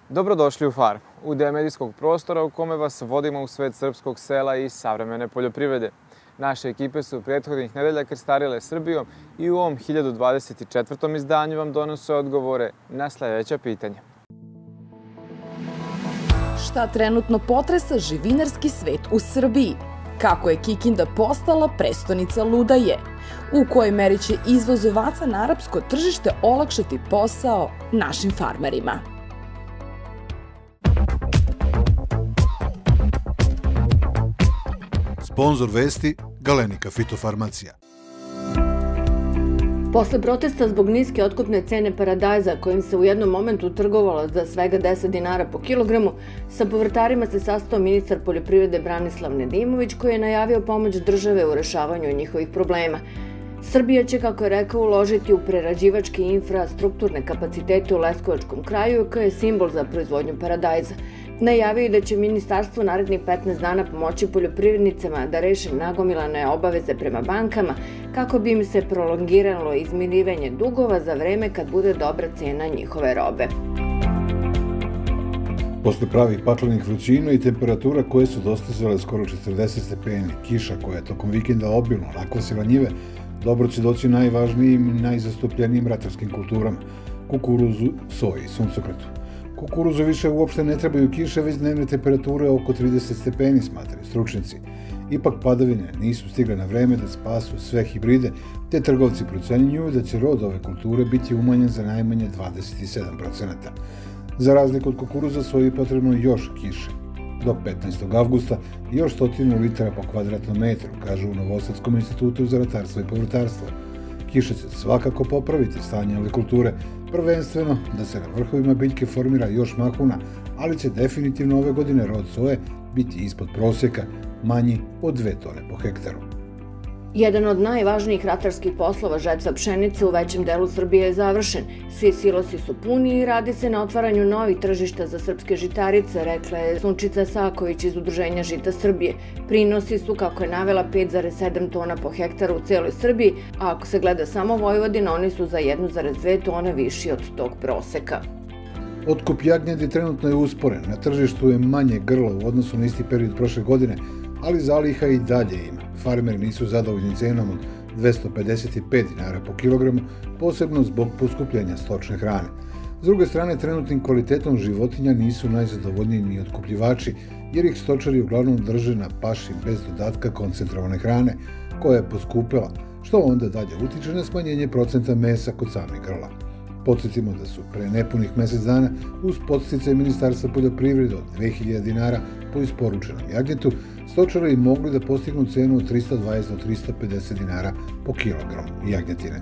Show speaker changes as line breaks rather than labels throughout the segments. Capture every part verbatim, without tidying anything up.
Dobrodošli u Farm, udeo medijskog prostora u kome vas vodimo u svet srpskog sela i savremene poljoprivrede. Naše ekipe su prethodnih nedelja krstarile Srbijom i u ovom hiljadu dvadeset četvrtom izdanju vam donose odgovore na sledeća pitanja.
Šta trenutno potresa živinarski svet u Srbiji? Kako je Kikinda postala prestonica ludaje? U kojoj meri će izvoz ovaca na arapsko tržište olakšati posao našim farmerima?
Sponzor vesti Galenika fitofarmacija.
Posle protesta zbog niske otkupne cene paradajza, kojim se u jednom momentu trgovalo za svega deset dinara po kilogramu, sa povrtarima se sastao ministar poljoprivrede Branislav Nedimović, koji je najavio pomoć države u rešavanju njihovih problema. Srbija će, kako je rekao, uložiti u prerađivačke i infrastrukturne kapacitete u Leskovačkom kraju, koji je simbol za proizvodnju paradajza. Najavio je da će ministarstvo narednih petnaest dana pomoći poljoprivrednicama da reše nagomilane obaveze prema bankama kako bi im se prolongiralo izmirivanje dugova za vreme kad bude dobra cena njihove robe.
Posle pravih paklenih vrućina i temperatura koje su dostizale skoro četrdeset stepeni, kiša koja je tokom vikenda obilno nakvasila njive, dobro će doći najvažnijim i najzastupljenijim ratarskim kulturama – kukuruzu, soji i suncokretu. Kukuruzu više uopšte ne trebaju kiše, već dnevne temperature oko trideset stepeni, smatraju stručnjaci. Ipak padavine nisu stigle na vreme da spasu sve hibride, te trgovci procenjuju da će rod ove kulture biti umanjen za najmanje dvadeset sedam procenata. Za razliku od kukuruza, soji potrebno još kiše. Do petnaestog avgusta još stotinu litara po kvadratnom metru, kažu u Novosadskom institutu za ratarstvo i povrtarstvo. Kiša će svakako popraviti stanje ove kulture, prvenstveno da se na vrhovima biljke formira još mahuna, ali će definitivno ove godine rod soje biti ispod prosjeka, manji od dve tone po hektaru.
Jedan od najvažnijih ratarskih poslova, žetva pšenice, u većem delu Srbije je završen. Svi silosi su puni i radi se na otvaranju novih tržišta za srpske žitarice, rekla je Sunčica Saković iz Udruženja Žita Srbije. Prinosi su, kako je navela, pet zarez sedam tona po hektaru u celoj Srbiji, a ako se gleda samo Vojvodina, oni su za jedna zarez dve tone viši od tog proseka.
Otkup jagnjadi trenutno je usporen, na tržištu je manje grla u odnosu na isti period prošle godine, ali zaliha i dalje ima. Farmeri nisu zadovoljni cenom od dvesta pedeset pet dinara po kilogramu, posebno zbog poskupljenja stočne hrane. S druge strane, trenutnim kvalitetom životinja nisu najzadovoljniji ni otkupljivači, jer ih stočari uglavnom drže na paši bez dodatka koncentrovane hrane, koja je poskupela, što onda dalje utiče na smanjenje procenta mesa kod samih grla. Podsjetimo da su pre nepunih mesec dana uz podsticaj Ministarstva poljoprivrede od dve hiljade dinara po isporučenom jagnjetu, stočari mogli da postignu cenu od trista dvadeset do trista pedeset dinara po kilogramu jagnjetine.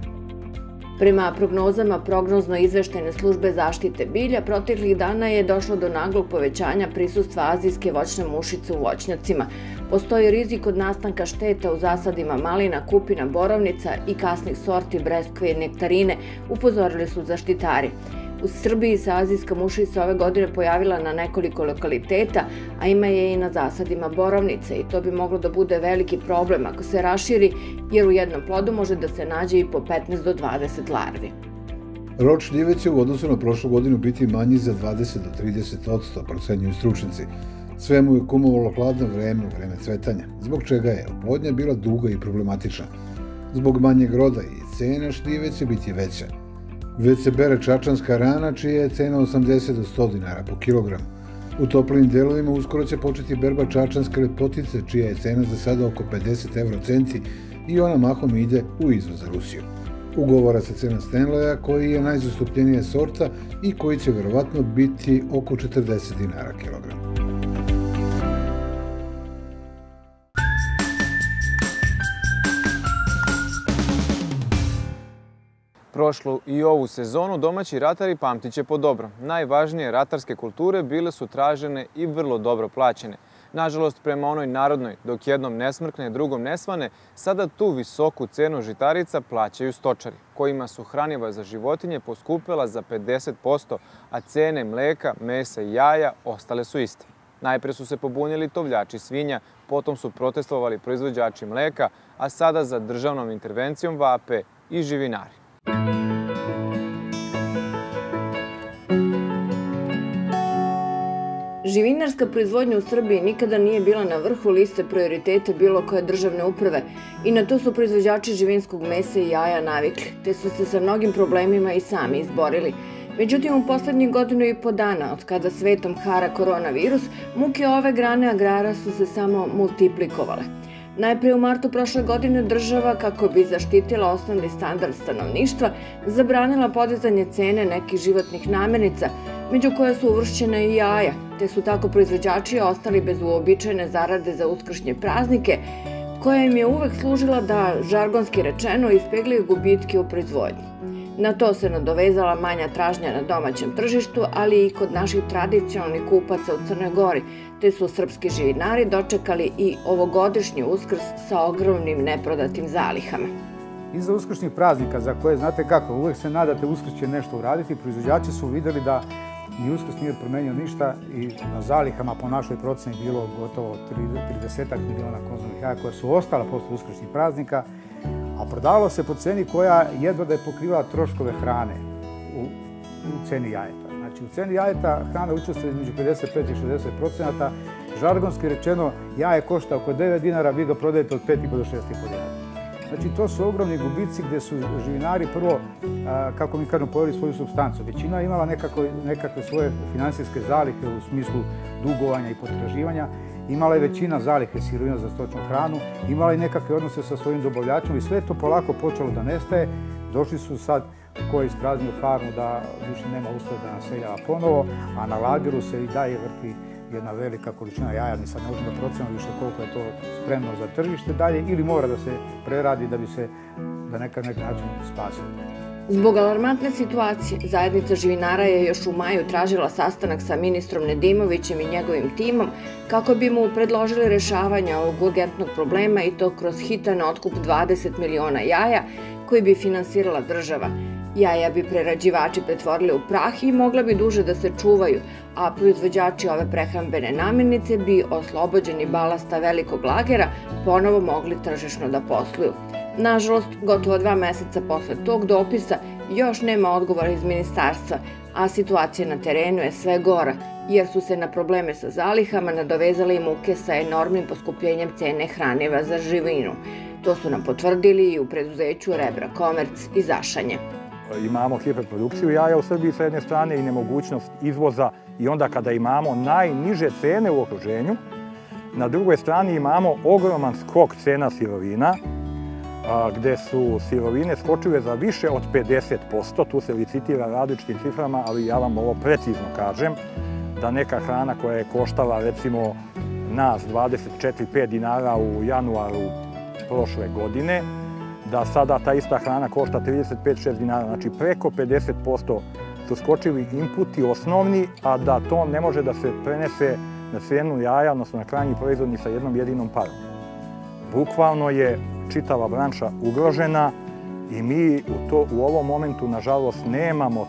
Prema prognozama prognozno-izveštajne službe zaštite bilja, proteklih dana je došlo do naglog povećanja prisustva azijske voćne mušice u voćnjacima. Postoji rizik od nastanka šteta u zasadima malina, kupina, borovnica i kasnih sorti breskve i nektarine, upozorili su zaštitari. U Srbiji se azijska mušica ove godine pojavila na nekoliko lokaliteta, a ima je i na zasadima borovnice i to bi moglo da bude veliki problem ako se raširi, jer u jednom plodu može da se nađe i po petnaest do dvadeset larvi.
Rod šljive će u odnosu na prošlu godinu biti manji za dvadeset do trideset odsto, procenjuju stručnjaci. Sve mu je kumovalo hladno vreme u vreme cvetanja, zbog čega je oplodnja bila duga i problematična. Zbog manjeg roda i cena šljive će biti veća. Već se bere čačanska rana, čija je cena osamdeset do sto dinara po kilogramu. U toplim delovima uskoro će početi berba čačanske lepotice, čija je cena za sada oko pedeset evro centi i ona mahom ide u izvoz za Rusiju. Ugovara se cena Stenleja, koji je najzastupljenija sorta i koji će verovatno biti oko četrdeset dinara kilogram.
Prošlu i ovu sezonu domaći ratari pamtit će po dobro. Najvažnije ratarske kulture bile su tražene i vrlo dobro plaćene. Nažalost, prema onoj narodnoj, dok jednom ne smrkne, drugom ne svane, sada tu visoku cenu žitarica plaćaju stočari, kojima su hraniva za životinje poskupela za pedeset posto, a cene mleka, mesa i jaja ostale su iste. Najpre su se pobunili tovljači svinja, potom su protestovali proizvođači mleka, a sada za državnom intervencijom vape i živinari.
Živinarska proizvodnja u Srbiji nikada nije bila na vrhu liste prioriteta bilo koje državne uprave i na to su proizvođači živinskog mesa i jaja navikli, te su se sa mnogim problemima i sami izborili. Međutim, u poslednjih godinu i po dana, od kada svetom hara koronavirus, muke ove grane agrara su se samo multiplikovale. Najpre u martu prošle godine država, kako bi zaštitila osnovni standard stanovništva, zabranila podizanje cene nekih životnih namirnica, među koje su uvršćene i jaja, te su tako proizvođači ostali bez uobičajene zarade za uskršnje praznike, koja im je uvek služila da, žargonski rečeno, ispeglaju gubitke u proizvodnji. Na to se nadovezala manja tražnja na domaćem tržištu, ali i kod naših tradicionalnih kupaca u Crnoj Gori, te su srpski živinari dočekali i ovogodišnji Uskrs sa ogromnim neprodatim zalihama.
Iza uskršnjih praznika, za koje znate kako, uvek se nadate Uskrs će nešto uraditi, proizvođači su videli da ni Uskrs nije promenio ništa i na zalihama po našoj proceni bilo gotovo trideset miliona konzumnih jaja koja su ostala posle uskršnjih praznika, a prodavalo se po ceni koja jedva da je pokrivala troškove hrane u, u ceni jajeta. Znači, u ceni jajeta hrana učestvuje između pedeset pet i šezdeset procenata. Žargonski rečeno, jaje košta oko devet dinara, vi ga prodajete od pet i po do šest i po dinara. Znači, to su ogromni gubici gde su živinari prvo, kako mi kažemo, pojeli svoju supstancu. Većina je imala nekakve svoje finansijske zalihe u smislu dugovanja i potraživanja. Imala je većina zalihe sirovina za stočnu hranu, imala je nekakve odnose sa svojim dobavljačima i sve to polako počelo da nestaje. Došli su sad ko je ispraznio farmu da više nema uslova da naseljava ponovo, a na lageru se i dalje vrti jedna velika količina jaja, ni sad ne možemo da procenimo više koliko je to spremno za tržište dalje ili mora da se preradi da bi se na neki način spasilo.
Zbog alarmantne situacije, zajednica živinara je još u maju tražila sastanak sa ministrom Nedimovićem i njegovim timom kako bi mu predložili rešavanje ovog urgentnog problema i to kroz hitan otkup dvadeset miliona jaja koji bi finansirala država. Jaja bi prerađivači pretvorili u prah i mogla bi duže da se čuvaju, a proizvođači ove prehrambene namirnice bi, oslobođeni balasta velikog lagera, ponovo mogli tržišno da posluju. Nažalost, gotovo dva meseca posle tog dopisa još nema odgovora iz ministarstva, a situacija na terenu je sve gora, jer su se na probleme sa zalihama nadovezale i muke sa enormnim poskupljenjem cene hraniva za živinu. To su nam potvrdili i u preduzeću Rebra Komerc i Zašanje.
Imamo hiperprodukciju jaja u Srbiji sa jedne strane i nemogućnost izvoza i onda kada imamo najniže cene u okruženju, na drugoj strani imamo ogroman skok cena sirovina, gde su sirovine skočile za više od pedeset posto, tu se licitira različitim ciframa, ali ja vam ovo precizno kažem, da neka hrana koja je koštala recimo nas dvadeset četiri do pet dinara u januaru prošle godine, da sada ta ista hrana košta trideset pet do šest dinara, znači preko pedeset posto su skočili inputi osnovni, a da to ne može da se prenese na cenu jaja, odnosno na krajnji proizvod ni sa jednom jedinom parom. Bukvalno je čitava branša ugrožena i mi u, to, u ovom momentu, nažalost, nemamo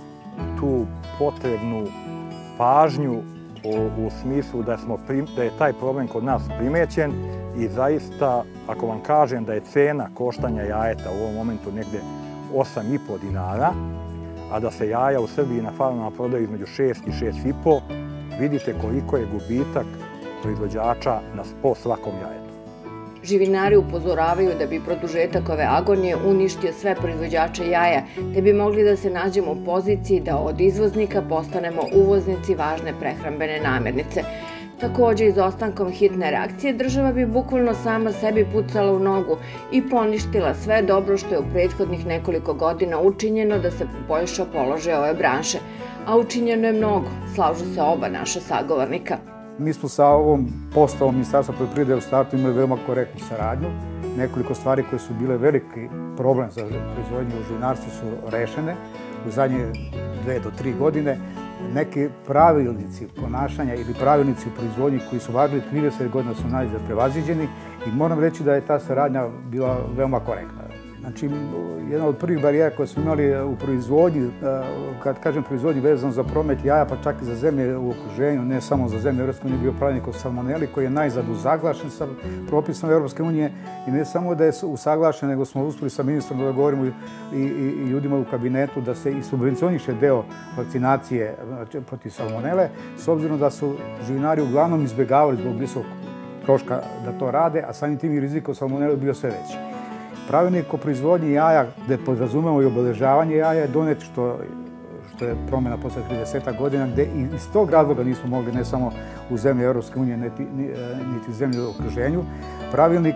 tu potrebnu pažnju u, u smislu da, smo, da je taj problem kod nas primećen i zaista, ako vam kažem da je cena koštanja jajeta u ovom momentu negde osam i po dinara, a da se jaja u Srbiji na farmama prodaju između šest i šest i po, vidite koliko je gubitak proizvođača po svakom jajetu.
Živinari upozoravaju da bi produžetak ove agonije uništio sve proizvođače jaja, te bi mogli da se nađemo u poziciji da od izvoznika postanemo uvoznici važne prehrambene namirnice. Takođe, izostankom hitne reakcije, država bi bukvalno sama sebi pucala u nogu i poništila sve dobro što je u prethodnih nekoliko godina učinjeno da se poboljša položaj ove branše. A učinjeno je mnogo, slažu se oba naša sagovornika.
Mi smo sa ovom postavom Ministarstva poljoprivrede u startu imali veoma korektnu saradnju. Nekoliko stvari koje su bile veliki problem za proizvodnju u živinarstvu su rešene u zadnje dve do tri godine. Neki pravilnici ponašanja ili pravilnici u proizvodnji koji su važili trideset godina su najzad prevaziđeni i moram reći da je ta saradnja bila veoma korektna. Znači, jedna od prvih barijera koje smo imali u proizvodnji, kad kažem proizvodnji vezano za promet jaja, pa čak i za zemlje u okruženju, ne samo za zemlje Evropske unije, bio pravilnik o salmoneli koji je najzad usaglašen sa propisom Evropske unije i ne samo da je usaglašen, nego smo uspeli sa ministrom da govorimo i, i, i ljudima u kabinetu da se i subvencioniše deo vakcinacije protiv salmonele, s obzirom da su živinari uglavnom izbjegavali zbog visokog troška da to rade, a samim tim i rizik od salmonele bio sve veći. Pravilnik o proizvodnji jaja, gde podrazumemo i obeležavanje jaja, je donet što, što je promjena posle trideset godina, gde i iz tog razloga nismo mogli ne samo u zemlji Evropske unije, niti, niti zemlji u okruženju. Pravilnik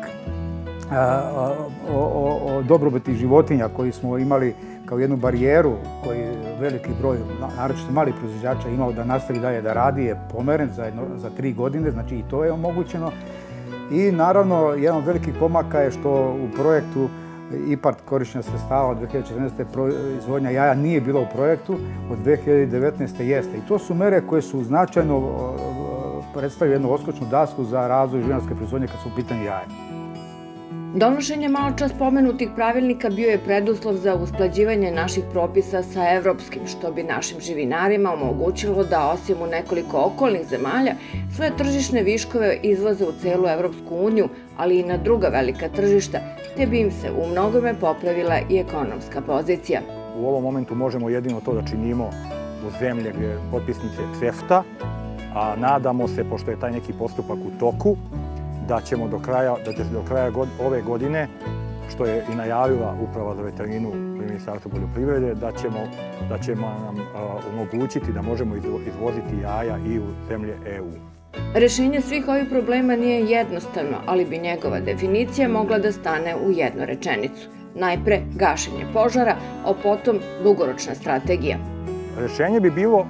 a, o, o, o dobrobiti životinja koji smo imali kao jednu barijeru koji veliki broj, naročito malih proizvođača, imao da nastavi dalje da radi, je pomeren za, jedno, za tri godine, znači i to je omogućeno. I naravno, jedan od velikih pomaka je što u projektu IPARD korišćenja sredstava od dve hiljade četrnaeste. proizvodnja jaja nije bila u projektu, od dve hiljade devetnaeste. jeste. I to su mere koje su značajno predstavljaju jednu odskočnu dasku za razvoj živinarske proizvodnje kad su u pitanju jaja.
Donošenje maločas pomenutih pravilnika bio je preduslov za usklađivanje naših propisa sa evropskim, što bi našim živinarima omogućilo da osim u nekoliko okolnih zemalja svoje tržišne viškove izvoze u celu Evropsku uniju, ali i na druga velika tržišta, te bi im se u mnogome popravila i ekonomska pozicija.
U ovom momentu možemo jedino to da činimo u zemlje gdje je potpisnice CEFTA, a nadamo se, pošto je taj neki postupak u toku, da ćemo do kraja, da će do kraja god, ove godine, što je i najavila Uprava za veterinu pri Ministarstvu poljoprivrede, da ćemo, da ćemo nam a, omogućiti da možemo izvoziti jaja i u zemlje E U.
Rešenje svih ovih problema nije jednostavno, ali bi njegova definicija mogla da stane u jednu rečenicu. Najpre gašenje požara, a potom dugoročna strategija.
Rešenje bi bilo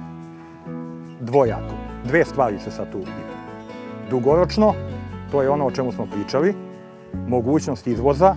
dvojako. Dve stvari se sad tu pitaju. Dugoročno, to je ono o čemu smo pričali, mogućnost izvoza,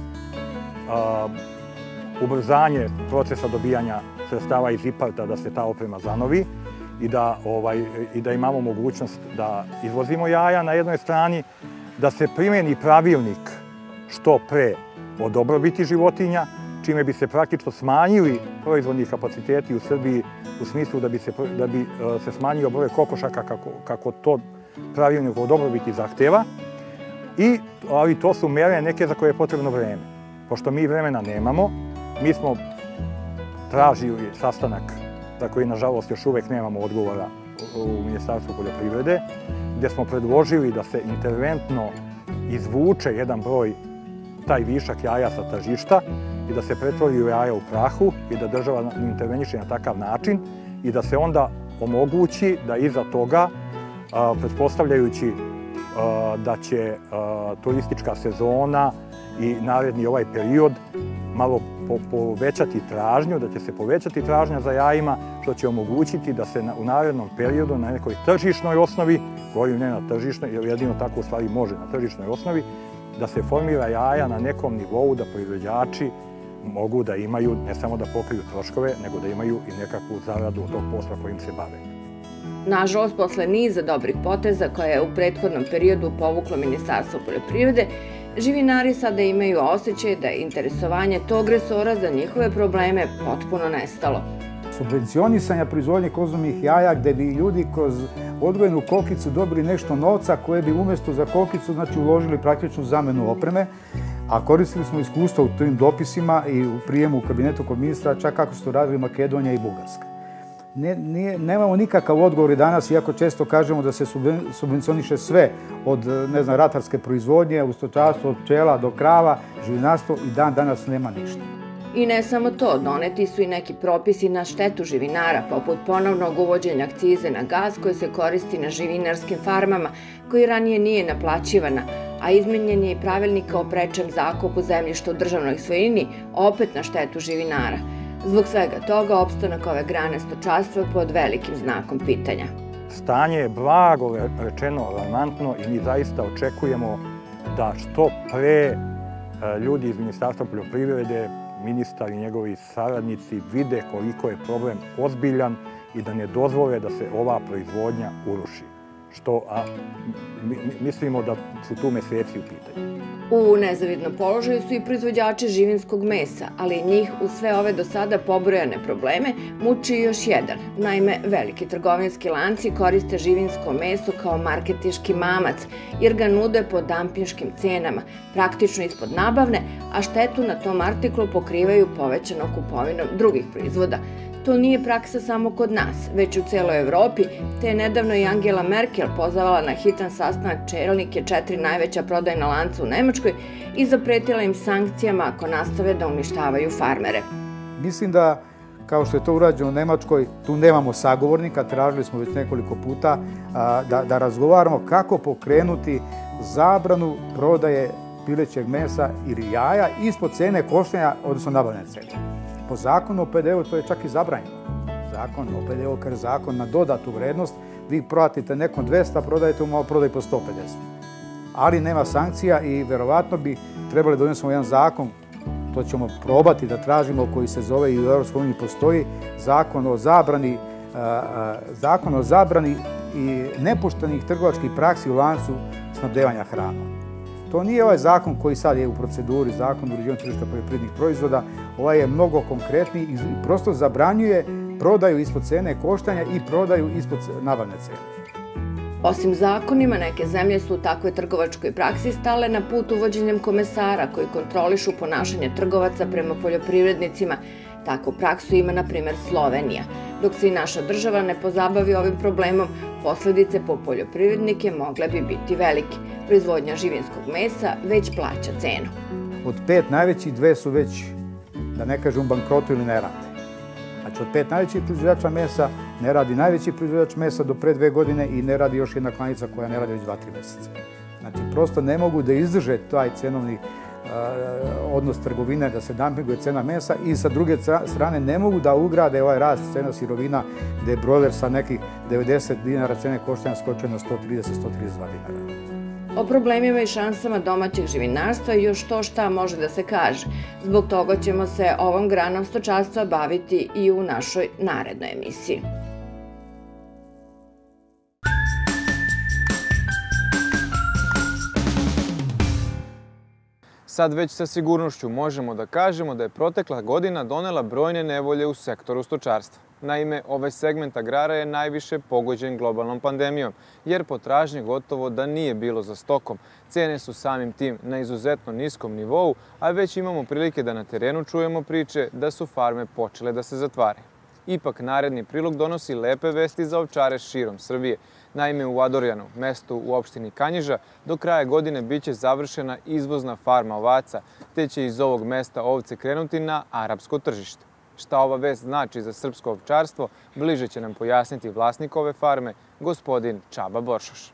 a, ubrzanje procesa dobijanja sredstava iz IPARD-a da se ta oprema zanovi i da, ovaj, i da imamo mogućnost da izvozimo jaja na jednoj strani, da se primjeni pravilnik što pre o dobrobiti životinja, čime bi se praktično smanjili proizvodni kapaciteti u Srbiji u smislu da bi se, da bi se smanjio broj kokošaka kako, kako to pravilnik o dobrobiti zahteva. I, ali to su mere neke za koje je potrebno vreme. Pošto mi vremena nemamo, mi smo tražili sastanak za koji, nažalost, još uvek nemamo odgovora u Ministarstvu poljoprivrede, gde smo predložili da se interventno izvuče jedan broj, taj višak jaja sa tržišta i da se pretvori u jaja u prahu i da država interveniše na takav način i da se onda omogući da iza toga, pretpostavljajući da će turistička sezona i naredni ovaj period malo povećati tražnju, da će se povećati tražnja za jajima, što će omogućiti da se u narednom periodu na nekoj tržišnoj osnovi, govorim ne na tržišnoj, jer jedino tako u stvari može na tržišnoj osnovi, da se formira jaja na nekom nivou da proizvođači mogu da imaju, ne samo da pokriju troškove, nego da imaju i nekakvu zaradu od tog posla kojim se bave.
Nažalost, posle niza dobrih poteza koje je u prethodnom periodu povuklo Ministarstvo poljoprivrede, živinari sada imaju osjećaj da je interesovanje tog resora za njihove probleme potpuno nestalo.
Subvencionisanja proizvodnje konzumnih jaja gde bi ljudi kroz odgojenu kokicu dobili nešto novca koje bi umjesto za kokicu znači, uložili praktičnu zamenu opreme, a koristili smo iskustvo u tim dopisima i u prijemu u kabinetu kod ministra, čak kako su to radili Makedonija i Bugarska. Ne, nije, nemamo nikakav odgovor i danas, iako često kažemo da se subvencioniše sve od ne znam, ratarske proizvodnje, u stočarstvu, od pčela do krava, živinarstvo i dan danas nema ništa.
I ne samo to, doneti su i neki propisi na štetu živinara, poput ponovnog uvođenja akcize na gas koji se koristi na živinarskim farmama, koji ranije nije naplaćivana, a izmenjen je i pravilnik o prečem zakupu zemljišta u državnoj svojini, opet na štetu živinara. Zbog svega toga, opstanak ove grane stočarstva je pod velikim znakom pitanja.
Stanje je blago rečeno alarmantno i mi zaista očekujemo da što pre ljudi iz Ministarstva poljoprivrede, ministar i njegovi saradnici vide koliko je problem ozbiljan i da ne dozvole da se ova proizvodnja uruši. što a, mi, mislimo da su tu meseci u pitanju.
U nezavidnom položaju su i proizvođači živinskog mesa, ali njih u sve ove do sada pobrojane probleme muči još jedan. Naime, veliki trgovinski lanci koriste živinsko meso kao marketinški mamac, jer ga nude po dampinškim cenama, praktično ispod nabavne, a štetu na tom artiklu pokrivaju povećanom kupovinom drugih proizvoda. To nije praksa samo kod nas, već u celoj Evropi, te je nedavno i Angela Merkel pozvala na hitan sastanak čelnike četiri najveća prodajna lanca u Nemačkoj i zapretila im sankcijama ako nastave da uništavaju farmere.
Mislim da, kao što je to urađeno u Nemačkoj, tu nemamo sagovornika, tražili smo već nekoliko puta da, da razgovaramo kako pokrenuti zabranu prodaje pilećeg mesa ili jaja ispod cene koštanja, odnosno nabavne cene. Po zakonu o P D E-u to je čak i zabranjeno. Zakon o P D E-u kaže zakon na dodatu vrednost, vi prodajete nekom dvesta, prodajete mu malo prodaj po sto pedeset. Ali nema sankcija i verovatno bi trebali da donesemo jedan zakon, to ćemo probati da tražimo, koji se zove i u Evropskoj uniji postoji, zakon o zabrani, zakon o zabrani i nepoštenih trgovačkih praksi u lancu snabdevanja hranom. To nije ovaj zakon koji sad je u proceduri, zakon o uređivanju tržišta poljoprivrednih proizvoda, ovaj je mnogo konkretniji i prosto zabranjuje prodaju ispod cene koštanja i prodaju ispod nabavne cene.
Osim zakonima, neke zemlje su u takvoj trgovačkoj praksi stale na put uvođenjem komesara koji kontrolišu ponašanje trgovaca prema poljoprivrednicima. Takvu praksu ima, na primjer, Slovenija. Dok se i naša država ne pozabavi ovim problemom, posledice po poljoprivrednike mogle bi biti velike. Proizvodnja živinskog mesa već plaća cenu.
Od pet najvećih, dve su već, da ne kažem, u bankrotu ili ne rade. Znači, od pet najvećih proizvođača mesa ne radi najveći proizvođač mesa do pre dve godine i ne radi još jedna klanica koja ne radi već dva, tri meseca. Znači, prosto ne mogu da izdrže taj cenovni odnos trgovine, da se dampinguje cena mesa i sa druge strane ne mogu da ugrade ovaj rast cena sirovina gde je brojler sa nekih devedeset dinara cene koštanja skočio na sto trideset do sto trideset dva dinara.
O problemima i šansama domaćeg živinarstva i još to šta može da se kaže. Zbog toga ćemo se ovom granom stočarstva baviti i u našoj narednoj emisiji.
Sad već sa sigurnošću možemo da kažemo da je protekla godina donela brojne nevolje u sektoru stočarstva. Naime, ovaj segment agrara je najviše pogođen globalnom pandemijom, jer potražnje gotovo da nije bilo za stokom. Cene su samim tim na izuzetno niskom nivou, a već imamo prilike da na terenu čujemo priče da su farme počele da se zatvaraju. Ipak, naredni prilog donosi lepe vesti za ovčare širom Srbije. Naime, u Adorjanu, mestu u opštini Kanjiža, do kraja godine biće završena izvozna farma ovaca, te će iz ovog mesta ovce krenuti na arapsko tržište. Šta ova vest znači za srpsko ovčarstvo, bliže će nam pojasniti vlasnik ove farme, gospodin Čaba Boršoš.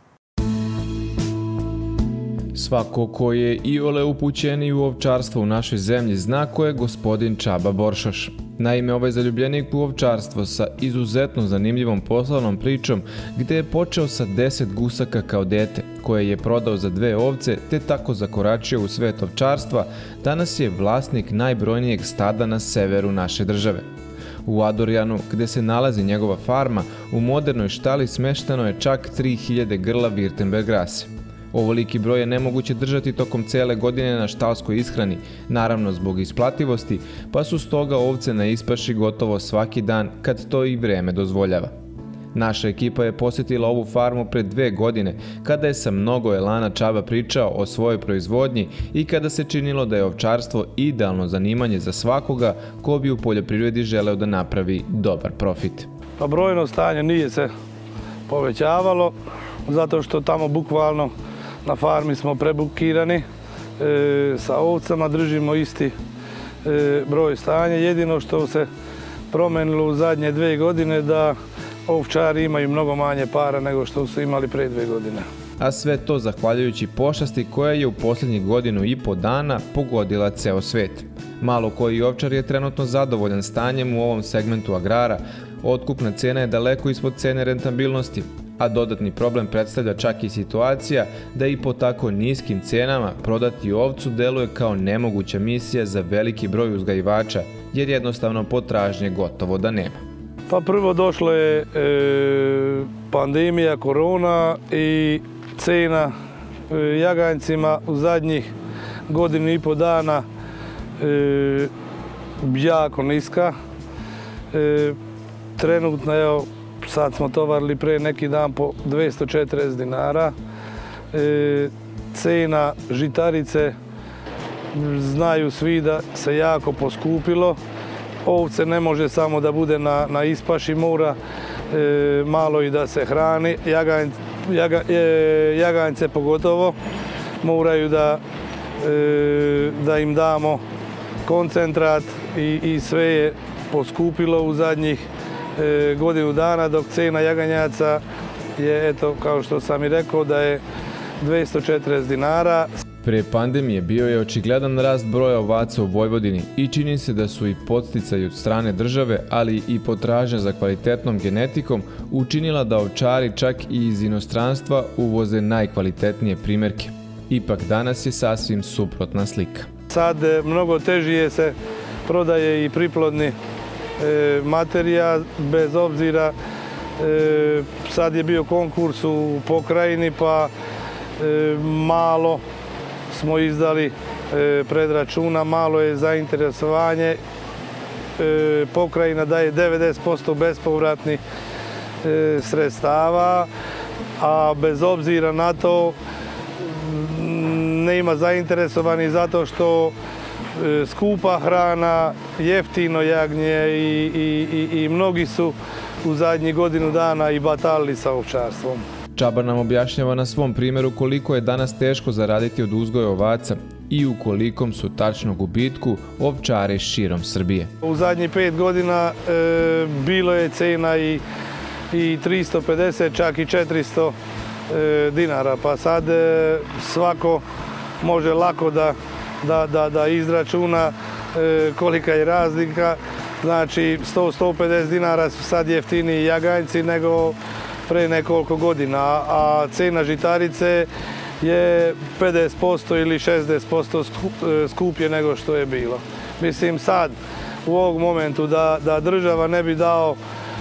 Svako ko je iole upućeni u ovčarstvo u našoj zemlji zna ko je gospodin Čaba Boršoš. Naime, ovaj zaljubljenik u ovčarstvo sa izuzetno zanimljivom poslovnom pričom gde je počeo sa deset gusaka kao dete, koje je prodao za dve ovce te tako zakoračio u svet ovčarstva, danas je vlasnik najbrojnijeg stada na severu naše države. U Adorjanu, gde se nalazi njegova farma, u modernoj štali smešteno je čak tri hiljade grla Virtemberg rase. Ovoliki broj je nemoguće držati tokom cele godine na štalskoj ishrani, naravno zbog isplativosti, pa su stoga ovce na ispaši gotovo svaki dan kad to i vreme dozvoljava. Naša ekipa je posjetila ovu farmu pred dve godine, kada je sa mnogo elana Čaba pričao o svojoj proizvodnji i kada se činilo da je ovčarstvo idealno zanimanje za svakoga ko bi u poljoprivredi želeo da napravi dobar profit.
Pa brojno stanje nije se povećavalo, zato što tamo bukvalno na farmi smo prebukirani, e, sa ovcama držimo isti e, broj stanja. Jedino što se promenilo u zadnje dve godine da ovčari imaju mnogo manje para nego što su imali pre dve godine.
A sve to zahvaljujući pošasti koja je u posljednjih godinu i po dana pogodila ceo svet. Malo koji ovčar je trenutno zadovoljan stanjem u ovom segmentu agrara. Otkupna cena je daleko ispod cene rentabilnosti, a dodatni problem predstavlja čak i situacija da i po tako niskim cenama prodati ovcu deluje kao nemoguća misija za veliki broj uzgajivača, jer jednostavno potražnje gotovo da nema.
Pa prvo došlo je e, pandemija, korona i cena e, jaganjcima u zadnjih godinu i pol dana e, jako niska. E, trenutno, evo, sad smo tovarili pre neki dan po dvjesto četrdeset dinara. E, cena žitarice, znaju svi da se jako poskupilo. Ovce ne može samo da bude na, na ispaši, mora e, malo i da se hrani. Jaganj, jaga, e, jaganjce pogotovo moraju da, e, da im damo koncentrat i, i sve je poskupilo u zadnjih e, godinu dana, dok cena jaganjaca je, eto, kao što sam i rekao, da je dvjesto četrdeset dinara.
Pre pandemije bio je očigledan rast broja ovaca u Vojvodini i čini se da su i podsticaji od strane države, ali i potražnja za kvalitetnom genetikom učinila da ovčari čak i iz inostranstva uvoze najkvalitetnije primjerke. Ipak danas je sasvim suprotna slika.
Sad mnogo težije se prodaje i priplodni e, materijal, bez obzira e, sad je bio konkurs u pokrajini, pa e, malo smo izdali e, predračuna, malo je zainteresovanje. E, pokrajina daje devedeset posto bespovratnih e, sredstava, a bez obzira na to nema zainteresovani zato što e, skupa hrana, jeftino jagnje i, i, i, i mnogi su u zadnjih godinu dana i batalili sa ovčarstvom.
Čabar nam objašnjava na svom primjeru koliko je danas teško zaraditi od uzgoja ovaca i u kolikom su tačno gubitku ovčari širom Srbije.
U zadnjih pet godina e, bilo je cena i, i tristo pedeset, čak i četiristo e, dinara, pa sad e, svako može lako da, da, da, da izračuna e, kolika je razlika. Znači sto do sto pedeset dinara su sad jeftiniji jaganjci nego pre nekoliko godina, a cena žitarice je pedeset posto ili šezdeset posto skuplje nego što je bilo. Mislim sad, u ovog momentu, da, da država ne bi dao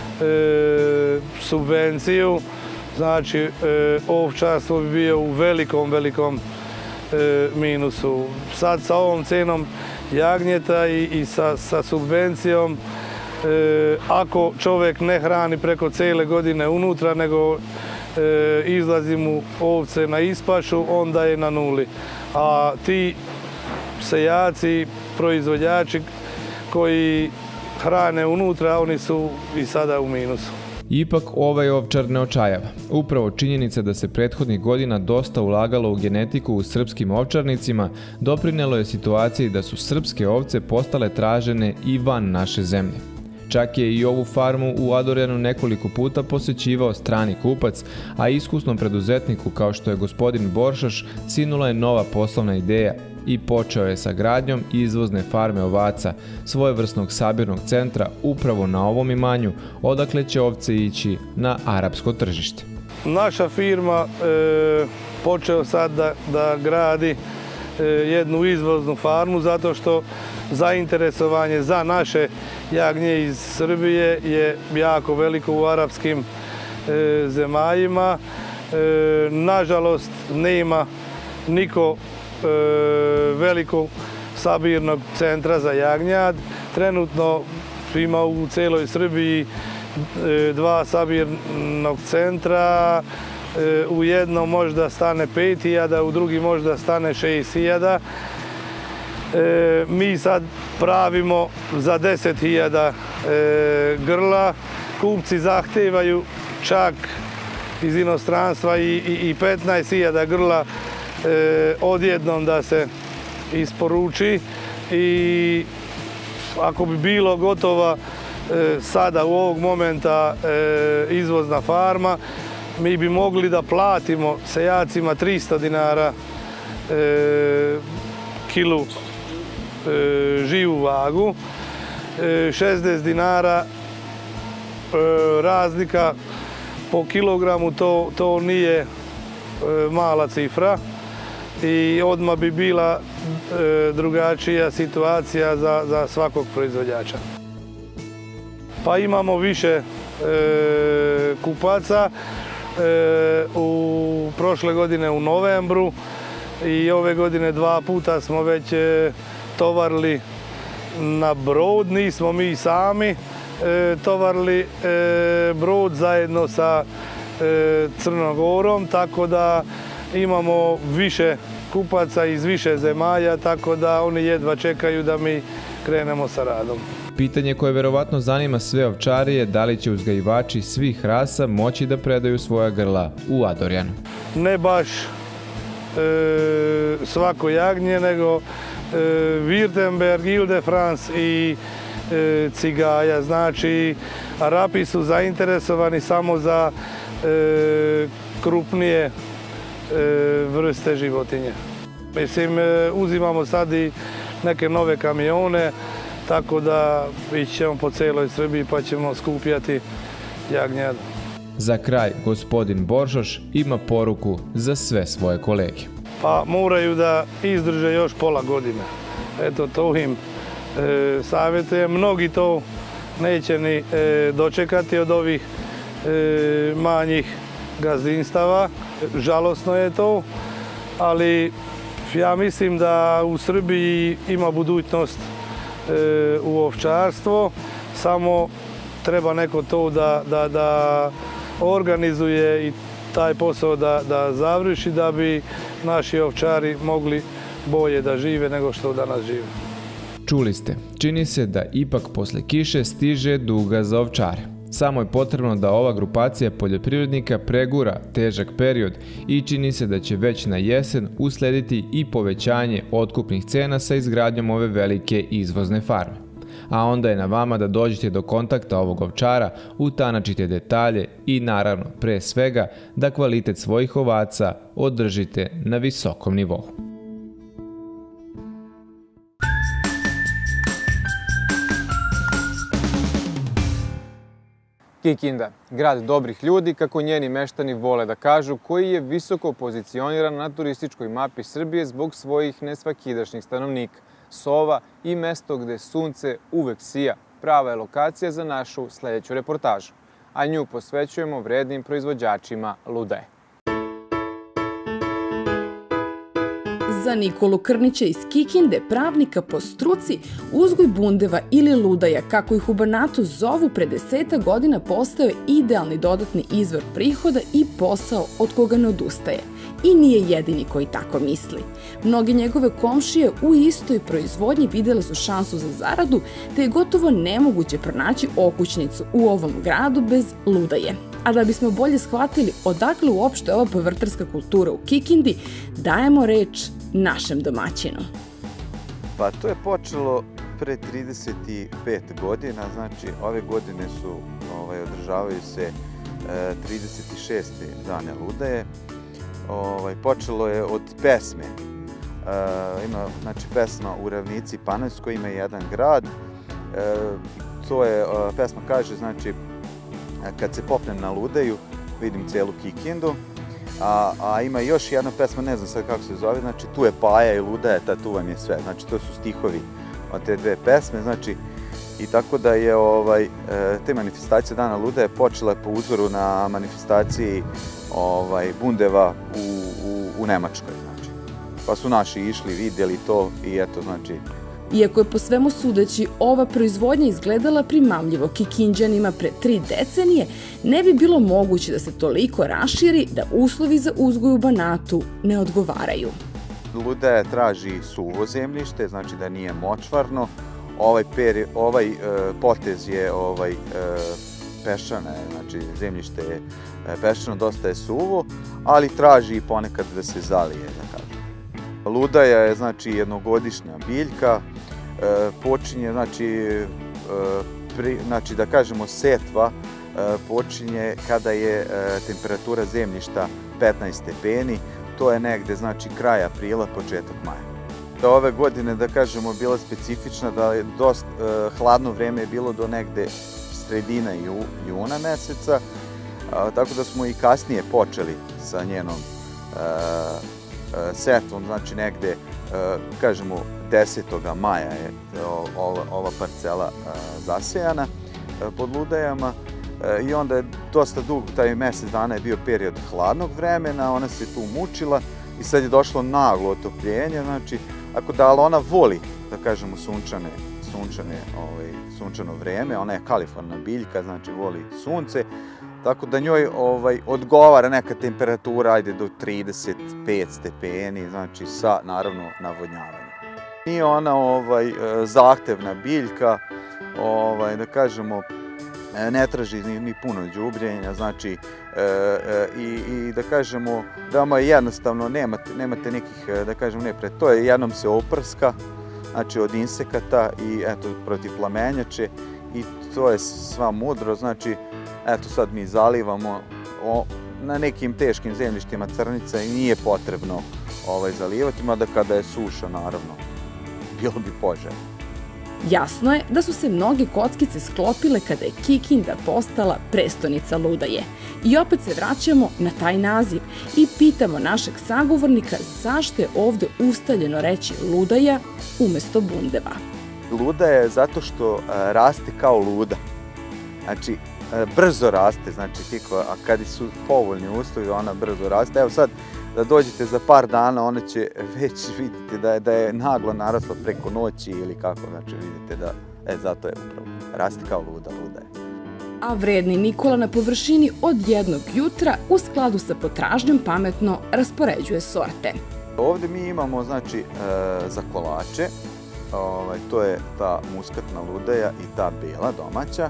e, subvenciju, znači e, ovčarstvo bi bio u velikom, velikom e, minusu. Sad sa ovom cenom jagnjeta i, i sa, sa subvencijom, E, ako čovjek ne hrani preko cijele godine unutra, nego e, izlazi mu ovce na ispašu, onda je na nuli. A ti seljaci, proizvođači koji hrane unutra, oni su i sada u minusu.
Ipak ovaj ovčar ne očajava. Upravo činjenica da se prethodnih godina dosta ulagalo u genetiku u srpskim ovčarnicima doprinelo je situaciji da su srpske ovce postale tražene i van naše zemlje. Čak je i ovu farmu u Adorjanu nekoliko puta posjećivao strani kupac, a iskusnom preduzetniku kao što je gospodin Boršoš sinula je nova poslovna ideja i počeo je sa gradnjom izvozne farme ovaca, svojevrsnog sabirnog centra upravo na ovom imanju, odakle će ovce ići na arapsko tržište.
Naša firma e, počeo sad da, da gradi e, jednu izvoznu farmu zato što zainteresovanje za naše jagnje iz Srbije je jako veliko u arapskim e, zemaljima. E, nažalost, nema niko e, velikog sabirnog centra za jagnjad. Trenutno ima u celoj Srbiji e, dva sabirnog centra. E, u jednom možda stane pet hiljada, u drugi možda stane šest hiljada. E, mi sad pravimo za deset hiljada e, grla. Kupci zahtevaju čak iz inostranstva i, i, i petnaest hiljada grla e, odjednom da se isporuči. I ako bi bilo gotova e, sada u ovog momenta e, izvozna farma, mi bi mogli da platimo seljacima tristo dinara e, kilu E, živu vagu, e, šezdeset dinara e, razlika po kilogramu, to, to nije e, mala cifra i odmah bi bila e, drugačija situacija za, za svakog proizvođača. pa imamo više e, kupaca. E, u prošle godine u novembru i ove godine dva puta smo već e, tovarili na brod, nismo mi sami e, tovarili e, brod zajedno sa e, Crnom Gorom, tako da imamo više kupaca iz više zemalja, tako da oni jedva čekaju da mi krenemo sa radom.
Pitanje koje verovatno zanima sve ovčare je da li će uzgajivači svih rasa moći da predaju svoja grla u Adorjanu.
Ne baš e, svako jagnje, nego e, Württemberg, Ile-de-France i e, cigaja. Znači, Arapi su zainteresovani samo za e, krupnije e, vrste životinje. Mislim, e, uzimamo sad i neke nove kamione, tako da ići ćemo po celoj Srbiji pa ćemo skupljati jagnjad.
Za kraj, gospodin Boršoš ima poruku za sve svoje kolege.
Pa moraju da izdrže još pola godine. Eto, to im e, savjetujem. Mnogi to neće ni e, dočekati od ovih e, manjih gazdinstava. Žalosno je to, ali ja mislim da u Srbiji ima budućnost e, u ovčarstvo, samo treba neko to da, da, da organizuje i taj posao da, da završi da bi naši ovčari mogli bolje da žive nego što danas žive.
Čuli ste, čini se da ipak posle kiše stiže duga za ovčare. Samo je potrebno da ova grupacija poljoprivrednika pregura težak period i čini se da će već na jesen uslediti i povećanje otkupnih cena sa izgradnjom ove velike izvozne farme. A onda je na vama da dođete do kontakta ovog ovčara, utanačite detalje i naravno, pre svega, da kvalitet svojih ovaca održite na visokom nivou.
Kikinda, grad dobrih ljudi, kako njeni meštani vole da kažu, koji je visoko pozicioniran na turističkoj mapi Srbije zbog svojih nesvakidašnjih stanovnika, sova i mesto gde sunce uvek sija. Prava je lokacija za našu sledeću reportažu, a nju posvećujemo vrednim proizvođačima ludaje.
Za Nikolu Krnića iz Kikinde, pravnika po struci, uzgoj bundeva ili ludaja, kako ih u Banatu zovu, pre deseta godina postao je idealni dodatni izvor prihoda i posao od koga ne odustaje. I nije jedini koji tako misli. Mnoge njegove komšije u istoj proizvodnji videle su šansu za zaradu, te je gotovo nemoguće pronaći okućnicu u ovom gradu bez ludaje. A da bismo bolje shvatili odakle uopšte ova povrtarska kultura u Kikindi, dajemo reč našem domaćinu.
Pa to je počelo pre trideset pet godina, znači ove godine su, ovaj, održavaju se e, trideset šeste dane ludaje. Ovaj, počelo je od pesme. E, ima, znači, pesma u ravnici Panojskoj, ima jedan grad. E, to je, pesma kaže, znači, kad se popnem na ludaju, vidim celu Kikindu. A, a ima još jedna pesma, ne znam sad kako se zove, znači tu je Paja i ludaja, ta tu vam je sve. Znači to su stihovi od te dve pesme, znači i tako da je ovaj, te manifestacije Dana ludaje počela po uzoru na manifestaciji ovaj, bundeva u, u, u Nemačkoj. Znači. Pa su naši išli, vidjeli to i eto, znači...
Iako je po svemu sudeći ova proizvodnja izgledala primamljivo Kikinđanima pre tri decenije, ne bi bilo moguće da se toliko raširi da uslovi za uzgoj u Banatu ne odgovaraju.
Ludaja traži suvo zemljište, znači da nije močvarno. Ovaj, peri, ovaj e, potez je ovaj, e, peščane, znači zemljište je peščano, dosta je suvo, ali traži ponekad da se zalije, da kažem. Ludaja je, znači, jednogodišnja biljka, e, počinje, znači, e, pri, znači, da kažemo, setva e, počinje kada je e, temperatura zemljišta petnaest stepeni, to je negde, znači, kraj aprila, početak maja. Da ove godine, da kažemo, bila specifična, da je dosta e, hladno vreme je bilo do negde sredina ju, juna meseca, a, tako da smo i kasnije počeli sa njenom e, setvom, znači negde, kažemo, desetog maja je ova parcela zasejana. pod ludajama i onda je dosta dug, taj mjesec dana je bio period hladnog vremena, ona se tu mučila i sad je došlo naglo otopljenje, znači, ako da, ali ona voli, da kažemo, sunčane, sunčane, ovaj, sunčano vreme, ona je kaliforna biljka, znači voli sunce, tako da njoj ovaj, odgovara neka temperatura, ajde do trideset pet stepeni, znači sa, naravno, navodnjavanjem. Nije ona ovaj, zahtevna biljka, ovaj, da kažemo, ne traži ni, ni puno đubrjenja, znači, e, e, i, i da kažemo, veoma je jednostavno, nemate, nemate nekih, da kažem, ne pred, to je jednom se oprska, znači od insekata i eto, protiv plamenjače i to je sva mudro, znači, eto sad mi zalivamo o, na nekim teškim zemljištima crnica i nije potrebno ovaj, zalivati, mada kada je suša, naravno, bilo bi poželjno.
Jasno je da su se mnoge kockice sklopile kada je Kikinda postala prestonica ludaje. I opet se vraćamo na taj naziv i pitamo našeg sagovornika zašto je ovde ustaljeno reći ludaja umesto bundeva.
Luda je zato što raste kao luda. Znači, brzo raste, znači a kada su povoljni uslovi, ona brzo raste. Evo sad, da dođete za par dana, ona će već vidjeti da je, da je naglo narasla preko noći ili kako, znači vidite da, e, zato je upravo, raste kao luda, luda je.
A vredni Nikola na površini od jednog jutra u skladu sa potražnjom pametno raspoređuje sorte.
Ovdje mi imamo, znači, e, za kolače, ovaj, to je ta muskatna ludaja i ta bela domaća.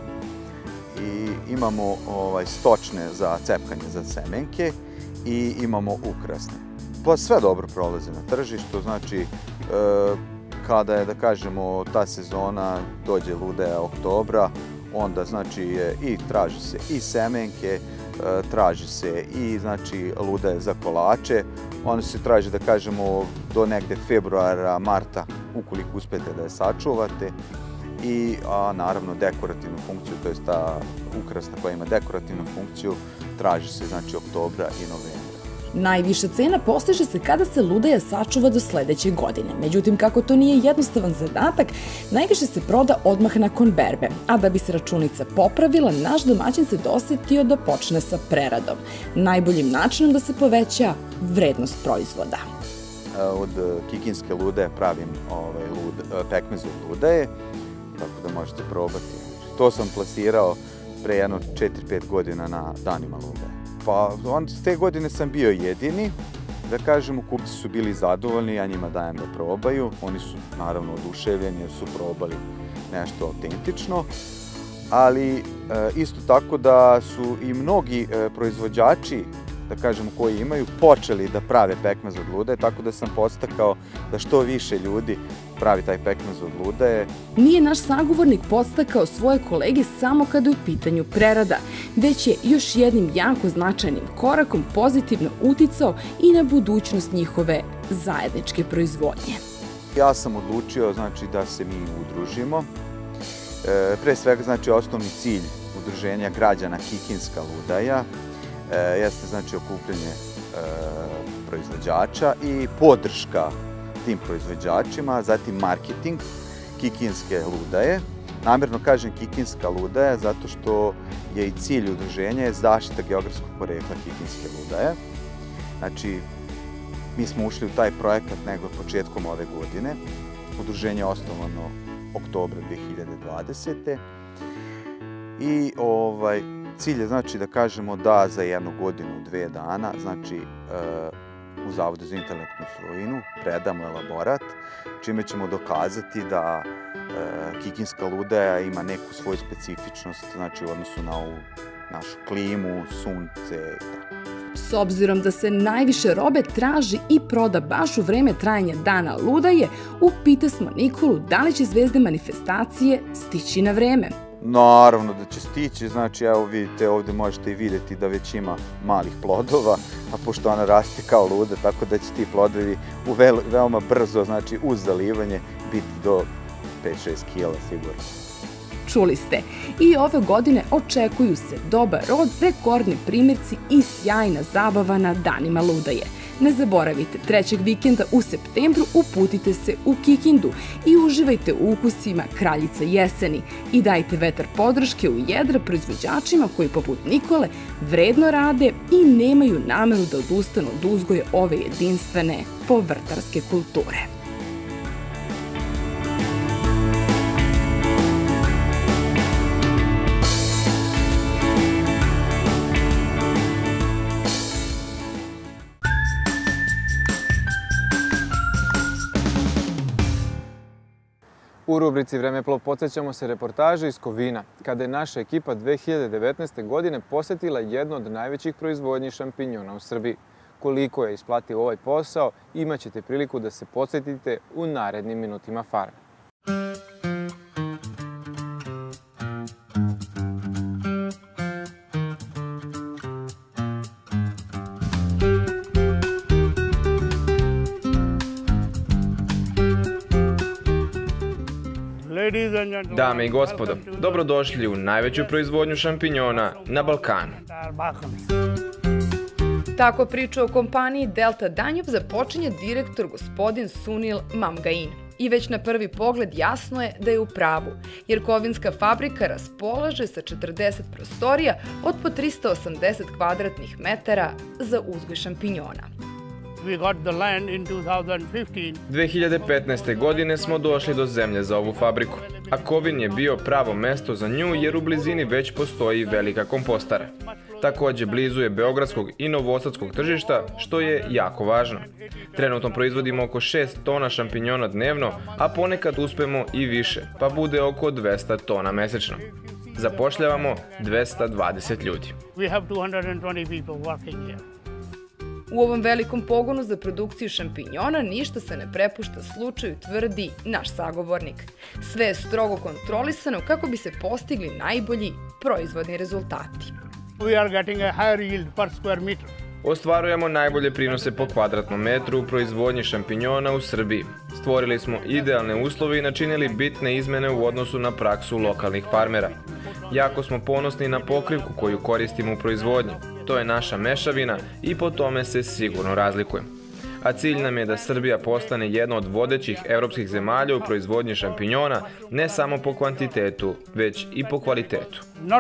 I imamo ovaj, stočne za cepkanje za semenke i imamo ukrasne. Pa sve dobro prolazi na tržištu, znači e, kada je, da kažemo, ta sezona dođe ludaja oktobra, onda znači i traži se i semenke, e, traži se i znači ludaje za kolače, onda se traži, da kažemo, do negde februara, marta, ukoliko uspete da je sačuvate. I a, naravno dekorativnu funkciju, to je ta ukrasna koja ima dekorativnu funkciju, traži se znači oktobra i novembra.
Najviša cena postiže se kada se ludaja sačuva do sledeće godine. Međutim, kako to nije jednostavan zadatak, najviše se proda odmah nakon berbe. A da bi se računica popravila, naš domaćin se dosetio da počne sa preradom. Najboljim načinom da se poveća vrednost proizvoda.
Od kikinske ludaje pravim ovaj, lud, pekmez od ludaje, tako da možete probati. To sam plasirao pre jedno četiri pet godina na danima ludaje. Pa on, te godine sam bio jedini, da kažemo, kupci su bili zadovoljni, ja njima dajem da probaju. Oni su naravno oduševljeni jer su probali nešto autentično, ali e, isto tako da su i mnogi e, proizvođači, da kažemo, koji imaju, počeli da prave pekmez od ludaje, tako da sam podstakao da što više ljudi pravi taj pekmez od ludaje.
Nije naš sagovornik podstakao svoje kolege samo kada je u pitanju prerada, već je još jednim jako značajnim korakom pozitivno uticao i na budućnost njihove zajedničke proizvodnje.
Ja sam odlučio, znači, da se mi udružimo. E, pre svega, znači, osnovni cilj udruženja građana Kikinska ludaja E, jeste, znači, okupljanje e, proizvođača i podrška tim proizvođačima, zatim marketing kikinske ludaje. Namjerno kažem kikinska ludaja zato što je i cilj udruženja zaštita geografskog porekla kikinske ludaje. Znači, mi smo ušli u taj projekat nego početkom ove godine. Udruženje je osnovano oktobra dve hiljade dvadesete. I ovaj, cilj je, znači, da kažemo da za jednu godinu, dve dana, znači, u Zavodu za intelektualnu svojinu predamo elaborat, čime ćemo dokazati da kikinska ludaja ima neku svoju specifičnost, znači u odnosu na ovu našu klimu, sunce i tako.
S obzirom da se najviše robe traži i proda baš u vreme trajanja dana ludaje, upita smo Nikolu da li će zvezde manifestacije stići na vreme.
Naravno da će stići, znači evo vidite, ovdje možete i vidjeti da već ima malih plodova, a pošto ona raste kao luda, tako da će ti plodovi u veoma brzo, znači uz zalivanje, biti do pet šest kila sigurno.
Čuli ste, i ove godine očekuju se dobar rod, rekordni primjerci i sjajna zabava na danima ludaje. Ne zaboravite, trećeg vikenda u septembru uputite se u Kikindu i uživajte u ukusima kraljica jeseni i dajte vetar podrške u jedra proizvođačima koji poput Nikole vredno rade i nemaju nameru da odustanu od uzgoja ove jedinstvene povrtarske kulture.
U rubrici Vremeplov podsjećamo se reportaže iz Kovina, kada je naša ekipa dve hiljade devetnaeste. godine posetila jedno od najvećih proizvodnji šampinjona u Srbiji. Koliko je isplatio ovaj posao, imat ćete priliku da se podsjetite u narednim minutima farme.
Dame i gospodo, dobrodošli u najveću proizvodnju šampinjona na Balkanu.
Tako priča o kompaniji Delta Danjub započinje direktor gospodin Sunil Mamgain. I već na prvi pogled jasno je da je u pravu, jer kovinska fabrika raspolaže sa četrdeset prostorija od po trista osamdeset kvadratnih metara za uzgoj šampinjona.
dve hiljade petnaeste. godine smo došli do zemlje za ovu fabriku, a Kovin je bio pravo mesto za nju jer u blizini već postoji velika kompostara. Takođe, blizu je beogradskog i novosadskog tržišta, što je jako važno. Trenutno proizvodimo oko šest tona šampinjona dnevno, a ponekad uspemo i više, pa bude oko dvesta tona mesečno. Zapošljavamo dvesta dvadeset ljudi.
U ovom velikom pogonu za produkciju šampinjona ništa se ne prepušta slučaju, tvrdi naš sagovornik. Sve je strogo kontrolisano kako bi se postigli najbolji proizvodni rezultati.
Ostvarujemo najbolje prinose po kvadratnom metru u proizvodnji šampinjona u Srbiji. Stvorili smo idealne uslove i načinili bitne izmene u odnosu na praksu lokalnih farmera. Jako smo ponosni na pokrivku koju koristimo u proizvodnji. To je naša mešavina i po tome se sigurno razlikujemo. A cilj nam je da Srbija postane jedna od vodećih evropskih zemalja u proizvodnji šampinjona, ne samo po kvantitetu, već i po kvalitetu.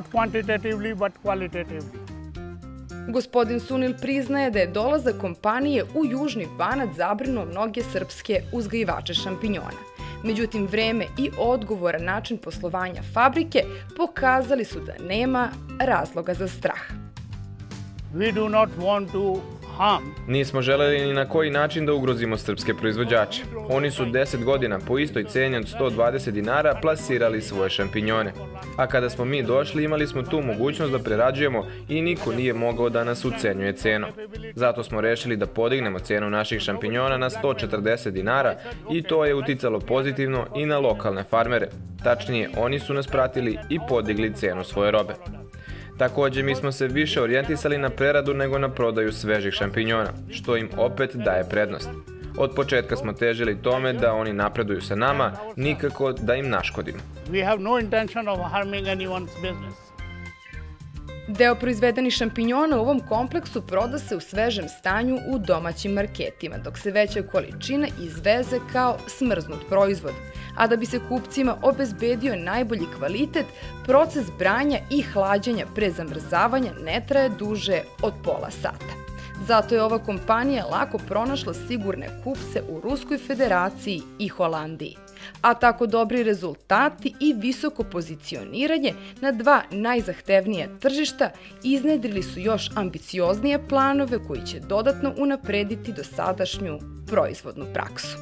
Gospodin Sunil priznaje da je dolazak kompanije u Južni Banat zabrinuo mnoge srpske uzgajivače šampinjona. Međutim, vreme i odgovoran način poslovanja fabrike pokazali su da nema razloga za strah.
Nismo želeli ni na koji način da ugrozimo srpske proizvođače. Oni su deset godina po istoj ceni od sto dvadeset dinara plasirali svoje šampinjone. A kada smo mi došli, imali smo tu mogućnost da prerađujemo i niko nije mogao da nas ucenjuje cenom. Zato smo rešili da podignemo cenu naših šampinjona na sto četrdeset dinara i to je uticalo pozitivno i na lokalne farmere. Tačnije, oni su nas pratili i podigli cenu svoje robe. Takođe, mi smo se više orijentisali na preradu nego na prodaju svežih šampinjona, što im opet daje prednost. Od početka smo težili tome da oni napreduju sa nama, nikako da im naškodimo.
Deo proizvedenih šampinjona u ovom kompleksu proda se u svežem stanju u domaćim marketima, dok se veća količina izveze kao smrznut proizvod. A da bi se kupcima obezbedio najbolji kvalitet, proces branja i hlađenja pre zamrzavanja ne traje duže od pola sata. Zato je ova kompanija lako pronašla sigurne kupce u Ruskoj Federaciji i Holandiji. A tako dobri rezultati i visoko pozicioniranje na dva najzahtevnija tržišta iznedrili su još ambicioznije planove koji će dodatno unaprediti dosadašnju proizvodnu praksu.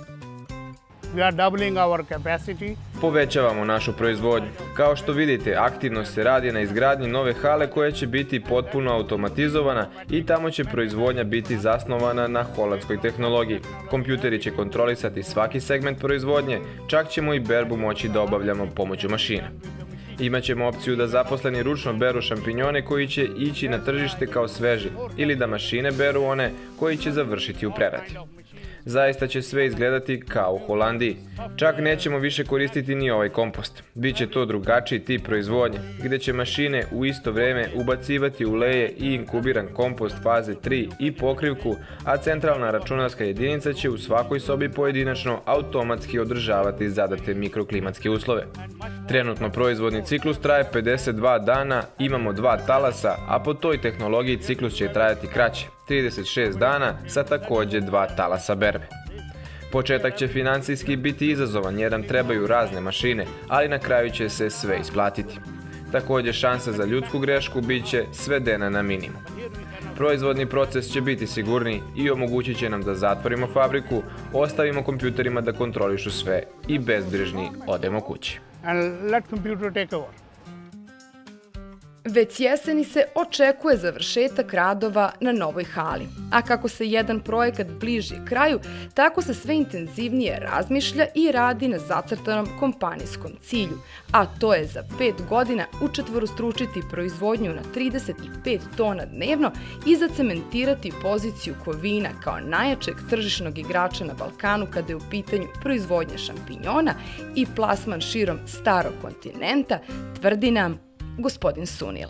Povećavamo našu proizvodnju. Kao što vidite, aktivno se radi na izgradnji nove hale koja će biti potpuno automatizovana i tamo će proizvodnja biti zasnovana na holandskoj tehnologiji. Kompjuteri će kontrolisati svaki segment proizvodnje, čak ćemo i berbu moći da obavljamo pomoću mašina. Imaćemo opciju da zaposleni ručno beru šampinjone koji će ići na tržište kao sveži ili da mašine beru one koji će završiti u preradi. Zaista će sve izgledati kao u Holandiji. Čak nećemo više koristiti ni ovaj kompost. Biće to drugačiji tip proizvodnje, gdje će mašine u isto vreme ubacivati u leje i inkubiran kompost faze tri i pokrivku, a centralna računarska jedinica će u svakoj sobi pojedinačno automatski održavati zadate mikroklimatske uslove. Trenutno proizvodni ciklus traje pedeset dva dana, imamo dva talasa, a po toj tehnologiji ciklus će trajati kraće, trideset šest dana sa također dva talasa berbe. Početak će financijski biti izazovan jer nam trebaju razne mašine, ali na kraju će se sve isplatiti. Također šansa za ljudsku grešku bit će svedena na minimum. Proizvodni proces će biti sigurniji i omogućit će nam da zatvorimo fabriku, ostavimo kompjuterima da kontrolišu sve i bezbrižni odemo kući.
Već jeseni se očekuje završetak radova na novoj hali, a kako se jedan projekat bliži kraju, tako se sve intenzivnije razmišlja i radi na zacrtanom kompanijskom cilju, a to je za pet godina učetvorostručiti proizvodnju na trideset pet tona dnevno i zacementirati poziciju Kovina kao najjačeg tržišnog igrača na Balkanu kada je u pitanju proizvodnje šampinjona i plasman širom starog kontinenta, tvrdi nam gospodin Sunil.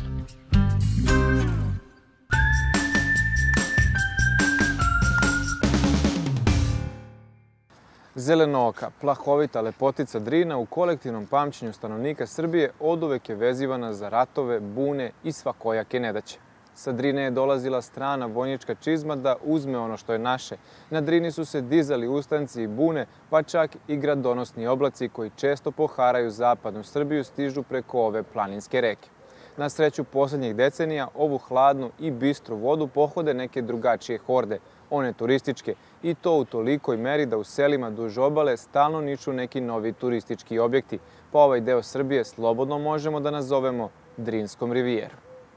Zelenooka, plahovita lepotica Drina u kolektivnom pamćenju stanovnika Srbije oduvek je vezivana za ratove, bune i svakojake nedaće. Sa Drine je dolazila strana vojnička čizma da uzme ono što je naše. Na Drini su se dizali ustanci i bune, pa čak i gradonosni oblaci koji često poharaju zapadnu Srbiju stižu preko ove planinske reke. Na sreću posljednjih decenija ovu hladnu i bistru vodu pohode neke drugačije horde, one turističke, i to u tolikoj meri da u selima duž obale stalno niču neki novi turistički objekti, pa ovaj deo Srbije slobodno možemo da nazovemo Drinskom rivijerom.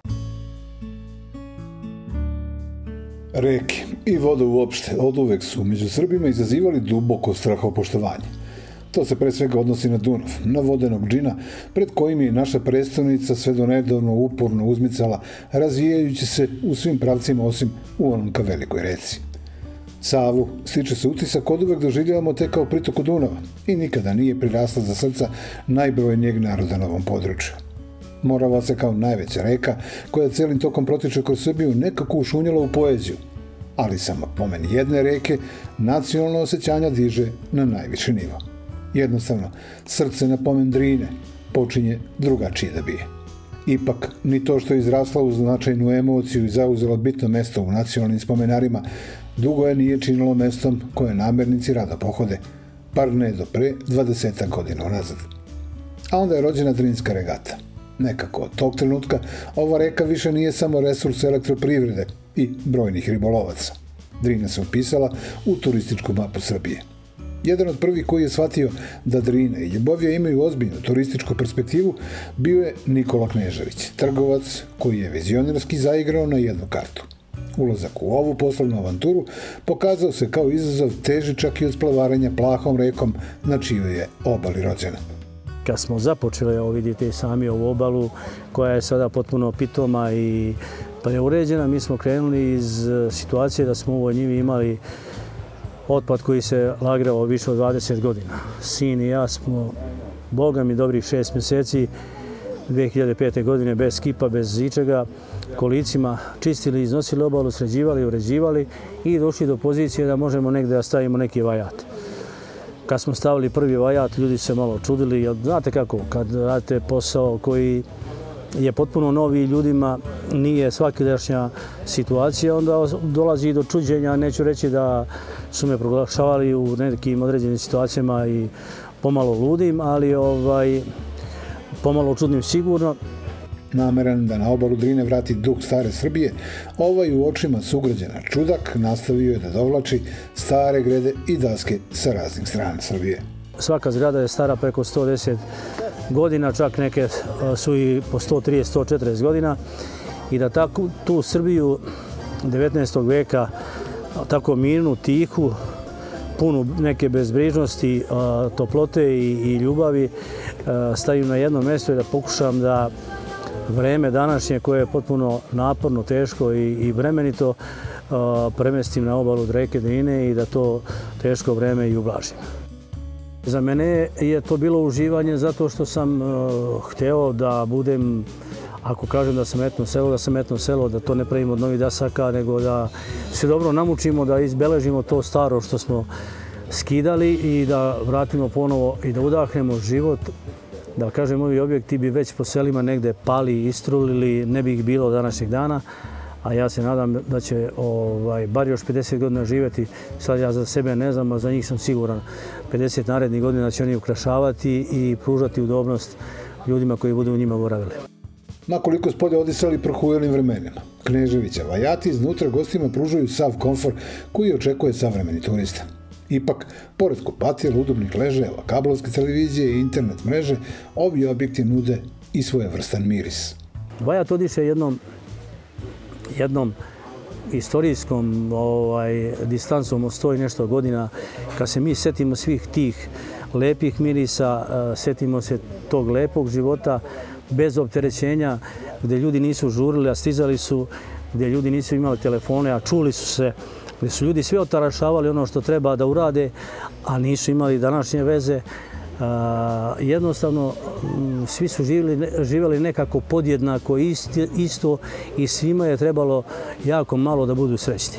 Reke i voda uopšte oduvek su među Srbima izazivali duboko strahopoštovanje. To se pre svega odnosi na Dunav, na vodenog džina, pred kojim je naša prestonica sve do nedavno uporno uzmicala, razvijajući se u svim pravcima osim u onom ka velikoj reci. Savu stiče se utisak oduvek doživljavamo tek kao pritoku Dunava i nikada nije prirasla za srca najbrojnijeg naroda na ovom području. Morava se kao najveća reka, koja celim tokom protiče kroz Srbiju, nekako ušunjala u poeziju. Ali samo pomen jedne reke nacionalno osjećanja diže na najviši nivo. Jednostavno, srce na pomen Drine počinje drugačije da bije. Ipak, ni to što je izrasla u značajnu emociju i zauzela bitno mesto u nacionalnim spomenarima, dugo je nije činilo mestom koje namernici rado pohode, par ne do pre dvadesetak godina unazad. A onda je rođena Drinska regata. Nekako od tog trenutka ova reka više nije samo resurs elektroprivrede i brojnih ribolovaca. Drina se upisala u turističku mapu Srbije. Jedan od prvih koji je shvatio da Drina i Ljubovija imaju ozbiljnu turističku perspektivu bio je Nikola Knežević, trgovac koji je vizionarski zaigrao na jednu kartu. Ulazak u ovu poslovnu avanturu pokazao se kao izazov teži čak i od splavaranja plahom rekom na čijoj je obali rođena.
Kad smo započeli, evo vidite sami ovu obalu koja je sada potpuno pitoma i preuređena, mi smo krenuli iz situacije da smo u ovoj njivi imali otpad koji se lagrao više od dvadeset godina. Sin i ja smo, boga mi, dobrih šest mjeseci dve hiljade pete. godine bez skipa, bez ičega, kolicima čistili, iznosili obalu, sređivali, uređivali i došli do pozicije da možemo negdje da stavimo neki vajat. Kad smo stavili prvi vajat, ljudi se malo čudili. Znate kako, kad radite posao koji je potpuno novi ljudima, nije svakidašnja situacija, onda dolazi do čuđenja. Neću reći da su me proglašavali u nekim određenim situacijama i pomalo ludim, ali ovaj, pomalo čudnim sigurno.
Nameran da na obalu Drine vrati duh stare Srbije, ovaj u očima sugrađana čudak nastavio je da dovlači stare grede i daske sa raznih strana Srbije.
Svaka zgrada je stara preko sto deset godina, čak neke su i po sto trideset do sto četrdeset godina i da tako, tu Srbiju devetnaestog veka tako mirnu, tihu, punu neke bezbrižnosti, toplote i, i ljubavi stavim na jedno mjesto i da pokušam da vreme današnje koje je potpuno naporno, teško i, i bremenito premestim na obalu reke Drine i da to teško vreme i ublažim. Za mene je to bilo uživanje zato što sam hteo da budem, ako kažem da sam etno selo, da sam etno selo, da to ne pravimo od novih dasaka, nego da se dobro namučimo, da izbeležimo to staro što smo skidali i da vratimo ponovo i da udahnemo život. Da kažem, ovi objekti bi već po selima negde pali, istrulili, ne bi ih bilo današnjeg dana, a ja se nadam da će ovaj, bar još pedeset godina živjeti. Sad ja za sebe ne znam, a za njih sam siguran. pedeset narednih godina će oni ukrašavati i pružati udobnost ljudima koji budu u njima boravili.
Makoliko spolja odisali prohujelim vremenima, Kneževića vajati iznutra gostima pružaju sav komfor koji očekuje savremeni turista. Ipak, pored kupatila, udobnih ležajeva, kablovske televizije i internet mreže, ovi objekti nude i svojevrstan miris.
Vajat odiše jednom, jednom istorijskom ovaj, distancom od sto i nešto godina. Kad se mi setimo svih tih lepih mirisa, setimo se tog lepog života bez opterećenja, gdje ljudi nisu žurili, a stizali su, gdje ljudi nisu imali telefone, a čuli su se, gdje su ljudi sve otarašavali ono što treba da urade, a nisu imali današnje veze. Jednostavno, svi su živjeli nekako podjednako isto i svima je trebalo jako malo da budu srećni.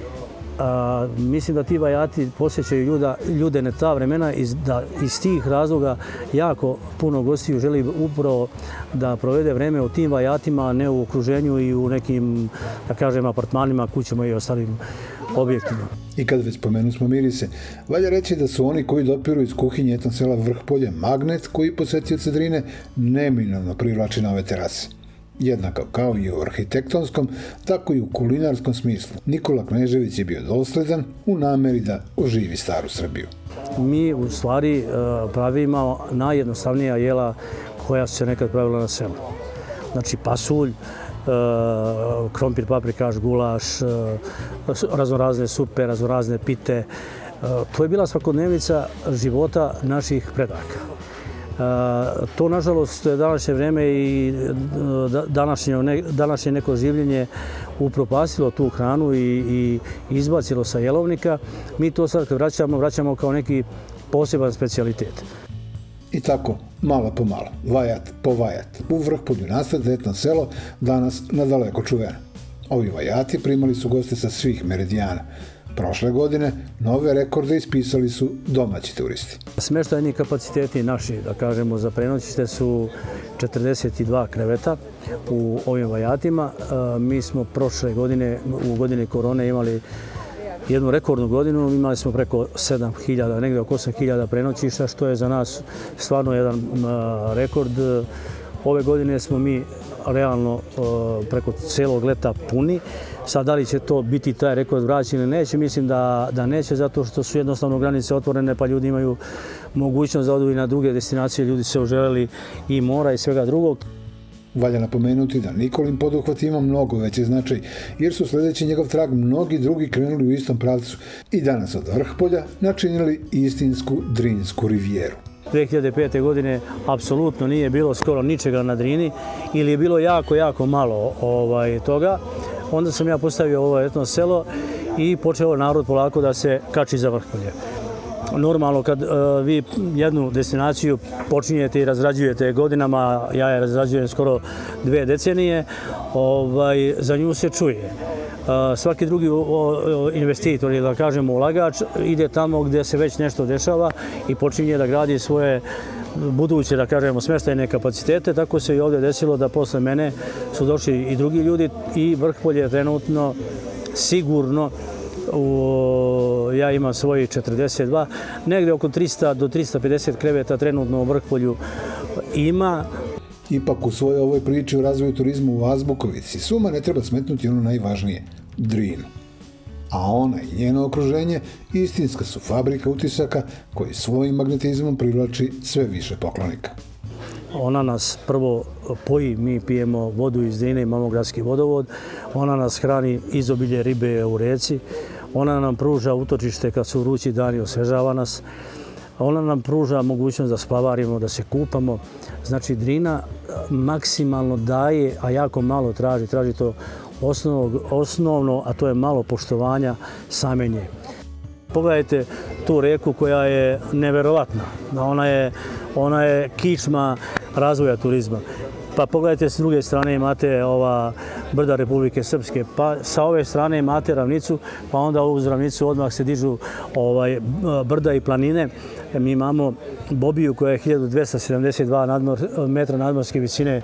Mislim da ti vajati posjećaju ljude na ta vremena i da iz tih razloga jako puno gostiju želi upravo da provede vreme u tim vajatima, a ne u okruženju i u nekim, da kažem, apartmanima, kućama i ostalim objektima.
I kad već pomenu smo mirise, valja reći da su oni koji dopiru iz kuhinje etno sela Vrhpolje magnet koji posetioce Drine neminovno privlači na ove terase. Jednako kao i u arhitektonskom, tako i u kulinarskom smislu. Nikola Knežević je bio dosledan u nameri da oživi staru Srbiju.
Mi u stvari pravimo najjednostavnija jela koja su se nekad pravila na selu. Znači pasulj, krompir, paprikaš, gulaš, raznorazne supe, raznorazne pite. To je bila svakodnevnica života naših predaka. To, nažalost, današnje vreme i današnje neko življenje upropastilo tu hranu i izbacilo sa jelovnika. Mi to sad kad vraćamo, vraćamo kao neki poseban specijalitet.
I tako, malo po malo, vajat po vajat, u Vrhpolju nastade etno selo, danas nadaleko čuveno. Ovi vajati primali su goste sa svih meridijana. Prošle godine nove rekorde ispisali su domaći turisti.
Smeštajni kapaciteti naši, da kažemo, za prenoćište su četrdeset dva kreveta u ovim vajatima. Mi smo prošle godine, u godini korone, imali jednu rekordnu godinu. Imali smo preko sedam hiljada, negdje oko osam hiljada prenoćišta, što je za nas stvarno jedan rekord. Ove godine smo mi realno preko celog leta puni. Sad, da li će to biti taj rekord vraćen ili neće, mislim da, da neće, zato što su jednostavno granice otvorene, pa ljudi imaju mogućnost da odu i na druge destinacije, ljudi se oželjeli i mora i svega drugog.
Valja napomenuti da Nikolin poduhvat ima mnogo veći značaj, jer su sljedeći njegov trag mnogi drugi krenuli u istom pravcu i danas od Vrhpolja načinili istinsku Drinsku rivijeru.
dve hiljade pete. godine apsolutno nije bilo skoro ničega na Drini ili je bilo jako, jako malo ovaj, toga. Onda sam ja postavio ovo etno selo i počeo narod polako da se kači za Vrhpolje. Normalno, kad uh, vi jednu destinaciju počinjete i razrađujete godinama, ja je razrađujem skoro dve decenije, ovaj, za nju se čuje. Uh, svaki drugi investitor ili, da kažemo, ulagač ide tamo gdje se već nešto dešava i počinje da gradi svoje buduće, da kažemo, smještajne kapacitete. Tako se i ovdje desilo da posle mene su došli i drugi ljudi i Vrhpolje je trenutno sigurno, u, ja imam svoji četrdeset dva, negdje oko trista do trista pedeset kreveta trenutno u Vrhpolju ima.
Ipak u svojoj ovoj priči o razvoju turizma u Azbukovici suma ne treba smetnuti ono najvažnije, Drinu. A ona i njeno okruženje istinska su fabrika utisaka koji svojim magnetizmom privlači sve više poklonika.
Ona nas prvo poji, mi pijemo vodu iz Drine, imamo gradski vodovod. Ona nas hrani izobilje ribe u reci. Ona nam pruža utočište kad su vrući dani, osvežava nas. Ona nam pruža mogućnost da splavarimo, da se kupamo. Znači, Drina maksimalno daje, a jako malo traži. Traži to osnovno, a to je malo poštovanja same nje. Pogledajte tu reku koja je neverovatna. Ona je, ona je kičma razvoja turizma. Pa pogledajte, s druge strane imate ova brda Republike Srpske, pa sa ove strane imate ravnicu, pa onda uz ravnicu odmah se dižu ovaj, brda i planine. Mi imamo Bobiju koja je hiljadu dvesta sedamdeset dva nadmor, metra nadmorske visine,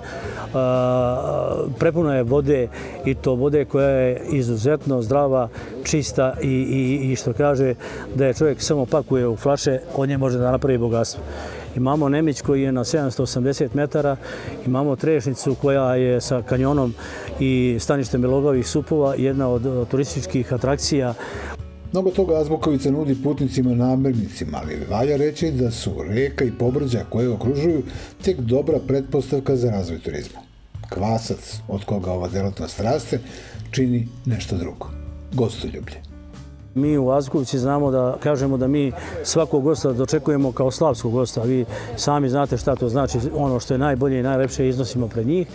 prepuna je vode i to vode koja je izuzetno zdrava, čista i, i, i što kaže da je čovjek samo pakuje u flaše, od nje može da napravi bogatstvo. Imamo Nemić koji je na sedamsto osamdeset metara, imamo Trešnicu koja je sa kanjonom i staništem belogovih supova, jedna od turističkih atrakcija.
Mnogo toga Azbukovica nudi putnicima namirnicima, ali valja reći da su reka i pobrđa koje okružuju tek dobra pretpostavka za razvoj turizma. Kvasac, od koga ova delatnost raste, čini nešto drugo. Gostoljublje.
Mi u Azbukovci znamo da kažemo da mi svakog gosta dočekujemo kao slavskog gosta. Vi sami znate šta to znači, ono što je najbolje i najlepše iznosimo pred njih.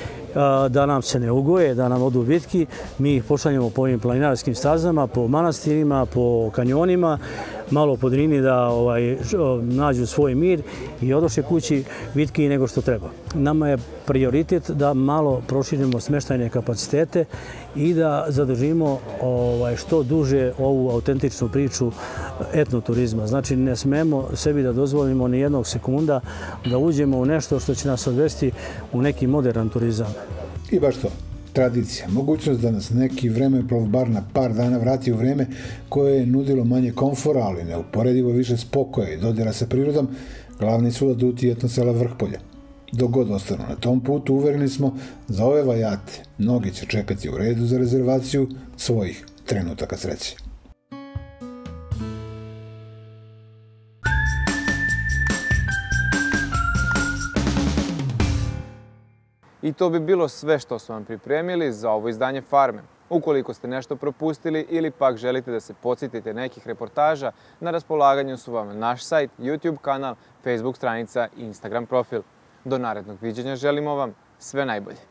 Da nam se ne ugoje, da nam odu bitki. Mi ih pošaljemo po ovim planinarskim stazama, po manastirima, po kanjonima, malo po Drini da ovaj, nađu svoj mir i odoše kući vitki nego što treba. Nama je prioritet da malo proširimo smeštajne kapacitete i da zadržimo ovaj, što duže ovu autentičnu priču etnoturizma. Znači, ne smemo sebi da dozvolimo ni jednog sekunda da uđemo u nešto što će nas odvesti u neki modern turizam.
I baš to. Tradicija, mogućnost da nas neki vremeplov bar na par dana vrati u vreme koje je nudilo manje komfora, ali neuporedivo više spokoja i dodira sa prirodom, glavni su aduti etnosela Vrhpolja. Dok god ostanu na tom putu, uvereni smo, za ove vajate mnogi će čekati u redu za rezervaciju svojih trenutaka sreće.
I to bi bilo sve što smo vam pripremili za ovo izdanje Farme. Ukoliko ste nešto propustili ili pak želite da se podsjetite nekih reportaža, na raspolaganju su vam naš sajt, YouTube kanal, Facebook stranica i Instagram profil. Do narednog viđenja želimo vam sve najbolje.